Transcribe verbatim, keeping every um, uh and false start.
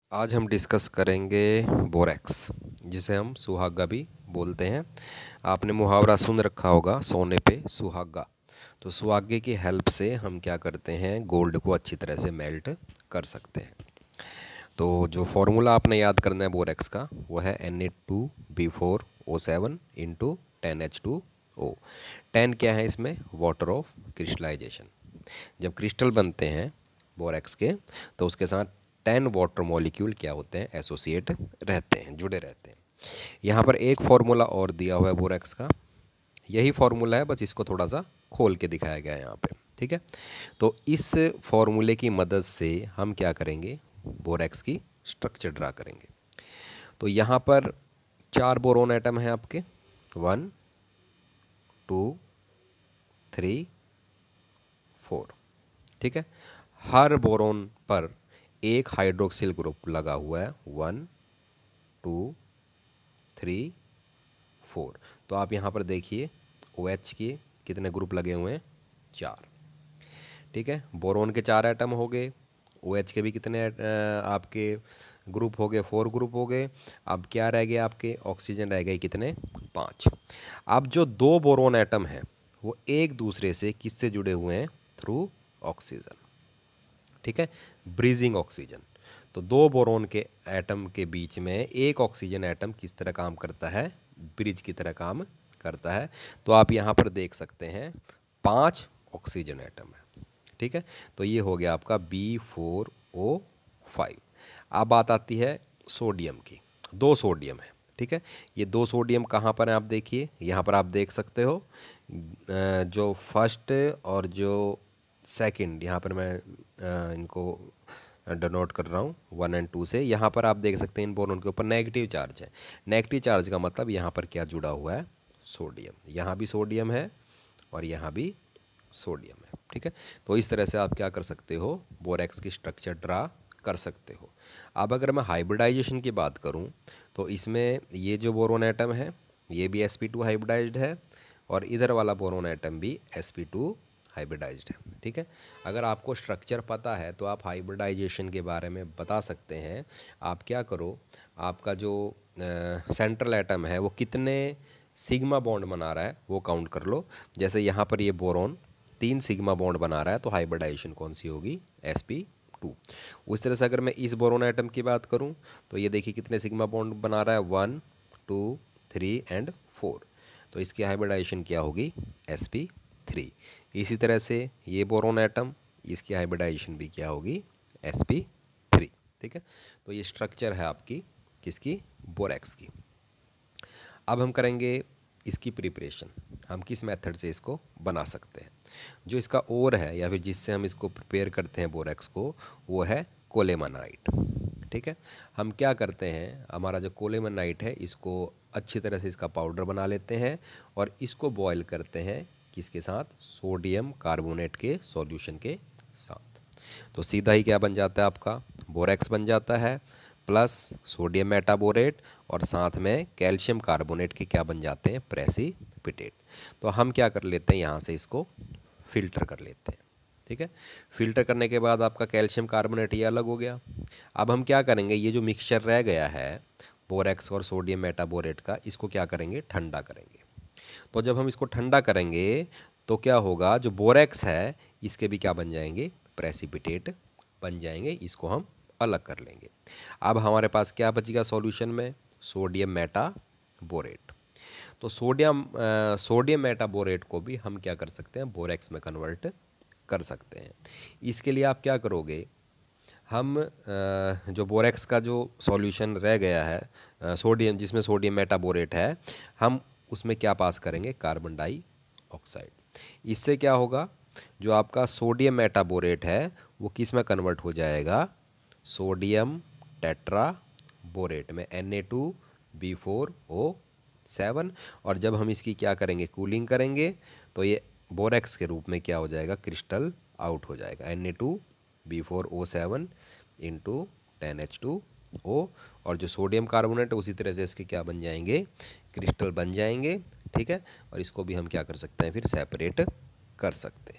आज हम डिस्कस करेंगे बोरैक्स, जिसे हम सुहागा भी बोलते हैं। आपने मुहावरा सुन रखा होगा, सोने पे सुहागा। तो सुहागे की हेल्प से हम क्या करते हैं, गोल्ड को अच्छी तरह से मेल्ट कर सकते हैं। तो जो फॉर्मूला आपने याद करना है बोरैक्स का, वो है N A two B four O seven into ten H two O. Ten क्या है इसमें, वाटर ऑफ क्रिस्टलाइजेशन। जब क्रिस्टल बनते हैं बोरैक्स के, तो उसके साथ टेन वाटर मॉलिक्यूल क्या होते हैं, एसोसिएट रहते हैं, जुड़े रहते हैं। यहाँ पर एक फॉर्मूला और दिया हुआ है बोरैक्स का, यही फॉर्मूला है, बस इसको थोड़ा सा खोल के दिखाया गया है यहाँ पे। ठीक है, तो इस फॉर्मूले की मदद से हम क्या करेंगे, बोरैक्स की स्ट्रक्चर ड्रा करेंगे। तो यहाँ पर चार बोरोन एटम हैं आपके, वन टू थ्री फोर। ठीक है, हर बोरोन पर एक हाइड्रोक्सिल ग्रुप लगा हुआ है, वन टू थ्री फोर। तो आप यहाँ पर देखिए ओ एच के कितने ग्रुप लगे हुए हैं, चार। ठीक है, बोरोन के चार एटम हो गए, ओ एच के भी कितने आपके ग्रुप हो गए, फोर ग्रुप हो गए। अब क्या रह गया आपके, ऑक्सीजन रह गए कितने, पाँच। अब जो दो बोरोन एटम हैं वो एक दूसरे से किससे जुड़े हुए हैं, थ्रू ऑक्सीजन। ठीक है, ब्रीजिंग ऑक्सीजन। तो दो बोरोन के एटम के बीच में एक ऑक्सीजन एटम किस तरह काम करता है, ब्रिज की तरह काम करता है। तो आप यहाँ पर देख सकते हैं पांच ऑक्सीजन एटम है। ठीक है, तो ये हो गया आपका बी फोर ओ फाइव। अब बात आती है सोडियम की, दो सोडियम है। ठीक है, ये दो सोडियम कहाँ पर हैं, आप देखिए यहाँ पर आप देख सकते हो, जो फर्स्ट और जो सेकंड, यहाँ पर मैं इनको डोनोट कर रहा हूँ वन एंड टू से। यहाँ पर आप देख सकते हैं इन बोरोन के ऊपर नेगेटिव चार्ज है। नेगेटिव चार्ज का मतलब यहाँ पर क्या जुड़ा हुआ है, सोडियम। यहाँ भी सोडियम है और यहाँ भी सोडियम है। ठीक है, तो इस तरह से आप क्या कर सकते हो, बोरैक्स की स्ट्रक्चर ड्रा कर सकते हो। अब अगर मैं हाइब्रिडाइजेशन की बात करूँ, तो इसमें ये जो बोरोन एटम है ये भी एस पी टू हाइब्रिडाइज्ड है, और इधर वाला बोरोन एटम भी एस पी टू हाइब्रिडाइज्ड है। ठीक है, अगर आपको स्ट्रक्चर पता है तो आप हाइब्रिडाइजेशन के बारे में बता सकते हैं। आप क्या करो, आपका जो सेंट्रल एटम है वो कितने सिग्मा बॉन्ड बना रहा है वो काउंट कर लो। जैसे यहाँ पर ये बोरोन तीन सिग्मा बॉन्ड बना रहा है, तो हाइब्रिडाइजेशन कौन सी होगी, एस पी टू। उस तरह से अगर मैं इस बोरोन एटम की बात करूँ, तो ये देखिए कितने सिग्मा बॉन्ड बना रहा है, one two three and four. तो इसकी हाइब्रिडाइजेशन क्या होगी, एस पी थ्री। इसी तरह से ये बोरोन एटम, इसकी हाइब्रिडाइजेशन भी क्या होगी, एस पी थ्री। ठीक है, तो ये स्ट्रक्चर है आपकी किसकी, बोरैक्स की। अब हम करेंगे इसकी प्रिपरेशन, हम किस मेथड से इसको बना सकते हैं। जो इसका ओर है या फिर जिससे हम इसको प्रिपेयर करते हैं बोरैक्स को, वो है कोलेमनाइट। ठीक है, हम क्या करते हैं, हमारा जो कोलेमनाइट है इसको अच्छी तरह से इसका पाउडर बना लेते हैं और इसको बॉयल करते हैं किसके साथ, सोडियम कार्बोनेट के सॉल्यूशन के साथ। तो सीधा ही क्या बन जाता है आपका, बोरैक्स बन जाता है, प्लस सोडियम मेटाबोरेट और साथ में कैल्शियम कार्बोनेट के क्या बन जाते हैं, प्रेसिपिटेट। तो हम क्या कर लेते हैं, यहाँ से इसको फिल्टर कर लेते हैं। ठीक है, फिल्टर करने के बाद आपका कैल्शियम कार्बोनेट ये अलग हो गया। अब हम क्या करेंगे, ये जो मिक्सचर रह गया है बोरैक्स और सोडियम मेटाबोरेट का, इसको क्या करेंगे, ठंडा करेंगे। तो जब हम इसको ठंडा करेंगे तो क्या होगा, जो बोरैक्स है इसके भी क्या बन जाएंगे, प्रेसिपिटेट बन जाएंगे। इसको हम अलग कर लेंगे। अब हमारे पास क्या बचेगा सॉल्यूशन में, सोडियम मेटाबोरेट। तो सोडियम सोडियम मेटाबोरेट को भी हम क्या कर सकते हैं, बोरैक्स में कन्वर्ट कर सकते हैं। इसके लिए आप क्या करोगे, हम जो बोरैक्स का जो सॉल्यूशन रह गया है सोडियम, जिसमें सोडियम मेटाबोरेट है, हम उसमें क्या पास करेंगे, कार्बन डाइऑक्साइड। इससे क्या होगा, जो आपका सोडियम मेटाबोरेट है वो किस में कन्वर्ट हो जाएगा, सोडियम टेट्रा बोरेट में, N A two B four O seven. और जब हम इसकी क्या करेंगे, कूलिंग करेंगे, तो ये बोरैक्स के रूप में क्या हो जाएगा, क्रिस्टल आउट हो जाएगा, N A two B four O seven into ten H two O. और जो सोडियम कार्बोनेट है उसी तरह से इसके क्या बन जाएंगे, क्रिस्टल बन जाएंगे। ठीक है, और इसको भी हम क्या कर सकते हैं, फिर सेपरेट कर सकते हैं।